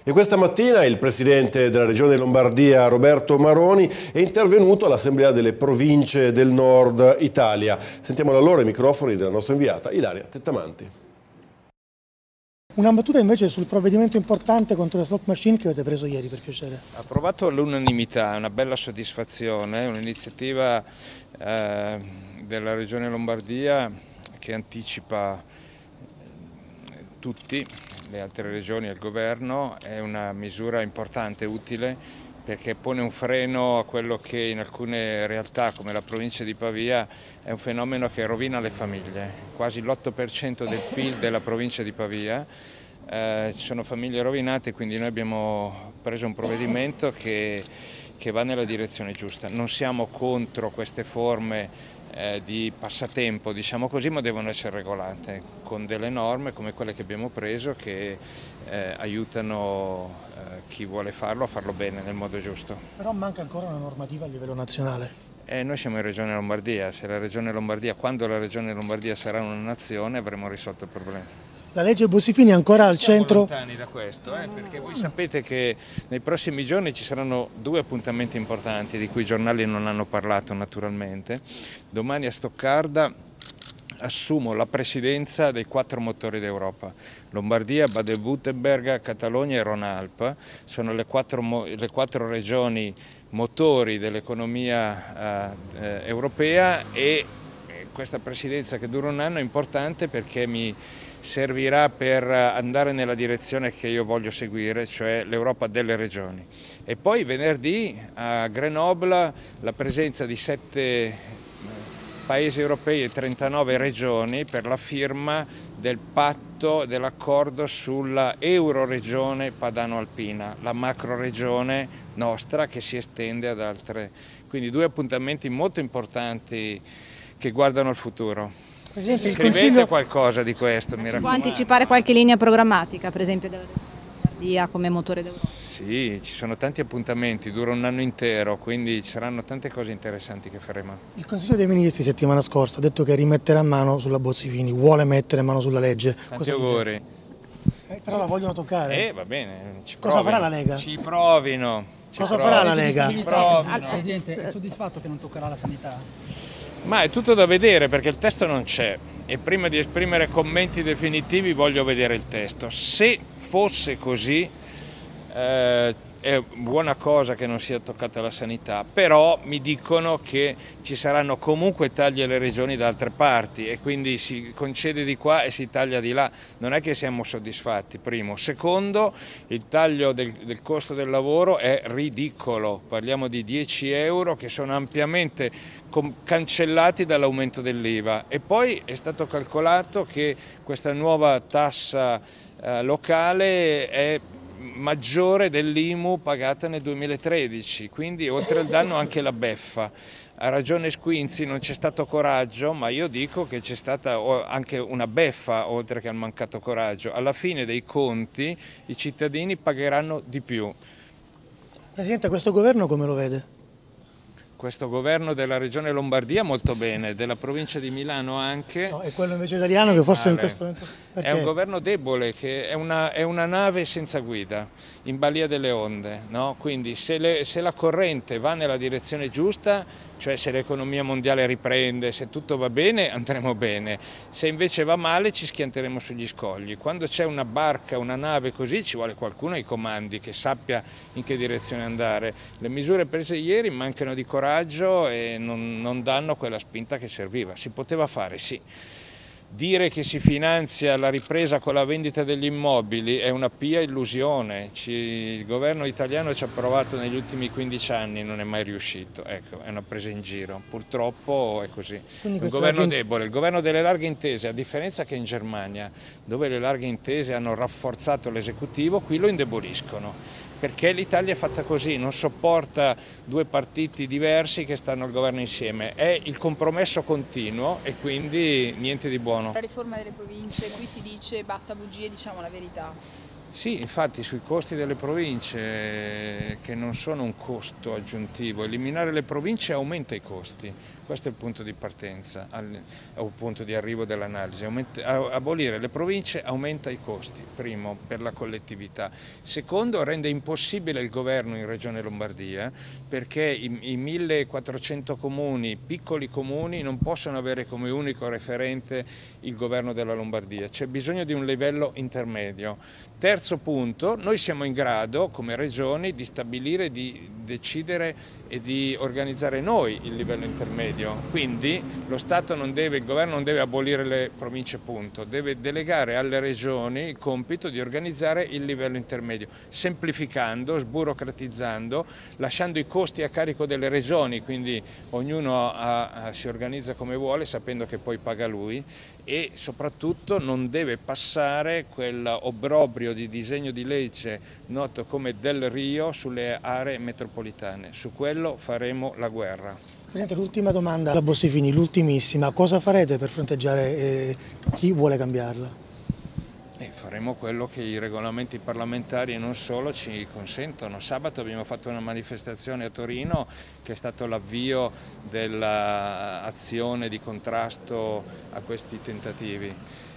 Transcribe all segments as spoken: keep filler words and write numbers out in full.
E questa mattina il presidente della Regione Lombardia, Roberto Maroni, è intervenuto all'Assemblea delle Province del Nord Italia. Sentiamo da loro i microfoni della nostra inviata Ilaria Tettamanti. Una battuta invece sul provvedimento importante contro le slot machine che avete preso ieri, per piacere. Approvato all'unanimità, una bella soddisfazione, un'iniziativa eh, della Regione Lombardia che anticipa tutti, le altre regioni e il governo. È una misura importante e utile perché pone un freno a quello che in alcune realtà come la provincia di Pavia è un fenomeno che rovina le famiglie. Quasi l'otto per cento del P I L della provincia di Pavia, eh, ci sono famiglie rovinate, quindi noi abbiamo preso un provvedimento che, che va nella direzione giusta. Non siamo contro queste forme Eh, di passatempo, diciamo così, ma devono essere regolate con delle norme come quelle che abbiamo preso che eh, aiutano eh, chi vuole farlo a farlo bene nel modo giusto. Però manca ancora una normativa a livello nazionale. Eh, noi siamo in Regione Lombardia, se la Regione Lombardia, quando la Regione Lombardia sarà una nazione avremo risolto il problema. La legge Bossi-Fini è ancora al Siamo centro? lontani da questo, eh, perché voi sapete che nei prossimi giorni ci saranno due appuntamenti importanti di cui i giornali non hanno parlato naturalmente. Domani a Stoccarda assumo la presidenza dei quattro motori d'Europa: Lombardia, Baden-Württemberg, Catalogna e Rhône-Alpes. Sono le quattro, le quattro regioni motori dell'economia eh, eh, europea, e questa presidenza che dura un anno è importante perché mi servirà per andare nella direzione che io voglio seguire, cioè l'Europa delle regioni. E poi venerdì a Grenoble la presenza di sette paesi europei e trentanove regioni per la firma del patto, dell'accordo sulla Euroregione Padano-Alpina, la macro regione nostra che si estende ad altre. Quindi due appuntamenti molto importanti che guardano al futuro. Presidente, il Scrivete Consiglio... qualcosa di questo, mi raccomando. Può anticipare qualche linea programmatica, per esempio della Lombardia come motore d'Europa? Sì, ci sono tanti appuntamenti, dura un anno intero, quindi ci saranno tante cose interessanti che faremo. Il Consiglio dei Ministri settimana scorsa ha detto che rimetterà mano sulla Bossi-Fini, vuole mettere mano sulla legge. Tanti Cosa auguri. Eh, però la vogliono toccare. Eh, va bene, ci Cosa provino. farà la Lega? Ci provino. Ci Cosa provino. farà la Lega? Ci provino. Presidente, è soddisfatto che non toccherà la sanità? Ma è tutto da vedere perché il testo non c'è e prima di esprimere commenti definitivi voglio vedere il testo. Se fosse così eh, è buona cosa che non sia toccata la sanità, però mi dicono che ci saranno comunque tagli alle regioni da altre parti e quindi si concede di qua e si taglia di là. Non è che siamo soddisfatti, primo. Secondo, il taglio del, del costo del lavoro è ridicolo, parliamo di dieci euro che sono ampiamente cancellati dall'aumento dell'I V A, e poi è stato calcolato che questa nuova tassa eh, locale è maggiore dell'I M U pagata nel duemilatredici, quindi oltre al danno anche la beffa. Ha ragione Squinzi, non c'è stato coraggio, ma io dico che c'è stata anche una beffa oltre che al mancato coraggio. Alla fine dei conti i cittadini pagheranno di più. Presidente, questo governo come lo vede? Questo governo della Regione Lombardia molto bene, della provincia di Milano anche. No, è quello invece italiano che forse in questo momento... Perché? È un governo debole, che è una, è una nave senza guida, in balia delle onde, no? Quindi se, le, se la corrente va nella direzione giusta, cioè se l'economia mondiale riprende, se tutto va bene andremo bene, se invece va male ci schianteremo sugli scogli. Quando c'è una barca, una nave così, ci vuole qualcuno ai comandi che sappia in che direzione andare. Le misure prese ieri mancano di coraggio e non, non danno quella spinta che serviva. Si poteva fare, sì. Dire che si finanzia la ripresa con la vendita degli immobili è una pia illusione. Ci, il governo italiano ci ha provato negli ultimi quindici anni, non è mai riuscito. Ecco, è una presa in giro. Purtroppo è così. Quindi un governo debole, il governo delle larghe intese, a differenza che in Germania, dove le larghe intese hanno rafforzato l'esecutivo, qui lo indeboliscono. Perché l'Italia è fatta così, non sopporta due partiti diversi che stanno al governo insieme. È il compromesso continuo e quindi niente di buono. La riforma delle province, qui si dice basta bugie, diciamo la verità. Sì, infatti sui costi delle province, che non sono un costo aggiuntivo, eliminare le province aumenta i costi. questo è il punto di partenza o il punto di arrivo dell'analisi. Abolire le province aumenta i costi, primo, per la collettività, secondo rende impossibile il governo in Regione Lombardia, perché i, i millequattrocento comuni, piccoli comuni, non possono avere come unico referente il governo della Lombardia, c'è bisogno di un livello intermedio. Terzo punto, noi siamo in grado come regioni di stabilire, di decidere e di organizzare noi il livello intermedio, quindi lo Stato non deve, il governo non deve abolire le province, punto, deve delegare alle regioni il compito di organizzare il livello intermedio, semplificando, sburocratizzando, lasciando i costi a carico delle regioni, quindi ognuno ha, si organizza come vuole sapendo che poi paga lui, e soprattutto non deve passare quell'obbrobrio di disegno di legge noto come Del Rio sulle aree metropolitane. Su quello faremo la guerra. Presidente, l'ultima domanda alla Bossi-Fini, l'ultimissima. Cosa farete per fronteggiare eh, chi vuole cambiarla? E faremo quello che i regolamenti parlamentari e non solo ci consentono. Sabato abbiamo fatto una manifestazione a Torino che è stato l'avvio dell'azione di contrasto a questi tentativi.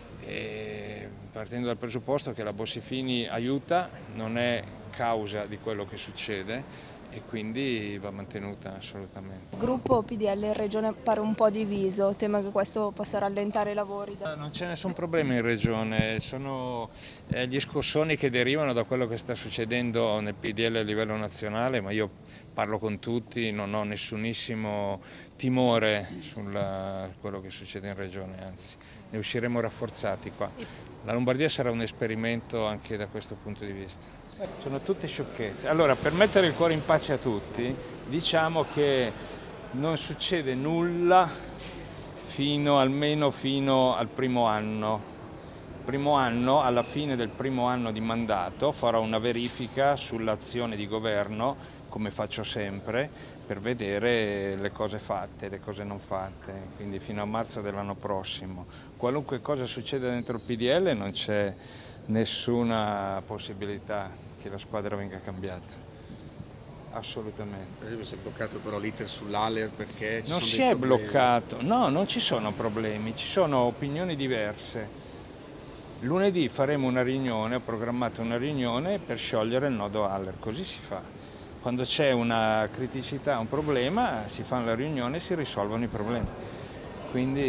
E partendo dal presupposto che la Bossi-Fini aiuta, non è causa di quello che succede, e quindi va mantenuta assolutamente. Il gruppo P D L in Regione pare un po' diviso, teme che questo possa rallentare i lavori? Non c'è nessun problema in Regione, sono eh, gli scossoni che derivano da quello che sta succedendo nel P D L a livello nazionale, ma io parlo con tutti, non ho nessunissimo timore su quello che succede in Regione, anzi ne usciremo rafforzati qua. La Lombardia sarà un esperimento anche da questo punto di vista. Sono tutte sciocchezze. Allora, per mettere il cuore in pace a tutti, diciamo che non succede nulla fino almeno fino al primo anno. Il primo anno, alla fine del primo anno di mandato, farò una verifica sull'azione di governo, come faccio sempre, per vedere le cose fatte, le cose non fatte, quindi fino a marzo dell'anno prossimo. Qualunque cosa succeda dentro il P D L non c'è nessuna possibilità che la squadra venga cambiata, assolutamente. Per esempio si è bloccato però l'iter sull'A L E R perché ci non sono si dei è problemi. bloccato, no, non ci sono problemi, ci sono opinioni diverse. Lunedì faremo una riunione, ho programmato una riunione per sciogliere il nodo A L E R, così si fa. Quando c'è una criticità, un problema, si fa la riunione e si risolvono i problemi. Quindi...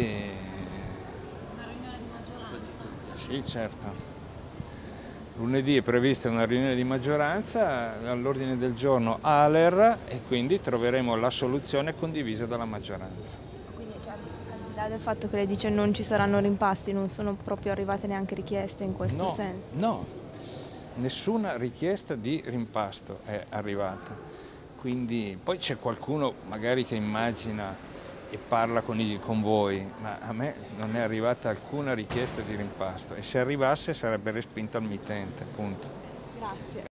Una riunione di maggioranza? Sì, certo. Lunedì è prevista una riunione di maggioranza, all'ordine del giorno A L E R, e quindi troveremo la soluzione condivisa dalla maggioranza. Quindi cioè, al di là del fatto che lei dice non ci saranno rimpasti, non sono proprio arrivate neanche richieste in questo No, senso? no, nessuna richiesta di rimpasto è arrivata. Quindi poi c'è qualcuno magari che immagina e parla con, i, con voi, ma a me non è arrivata alcuna richiesta di rimpasto, e se arrivasse sarebbe respinta al mittente, appunto. Grazie.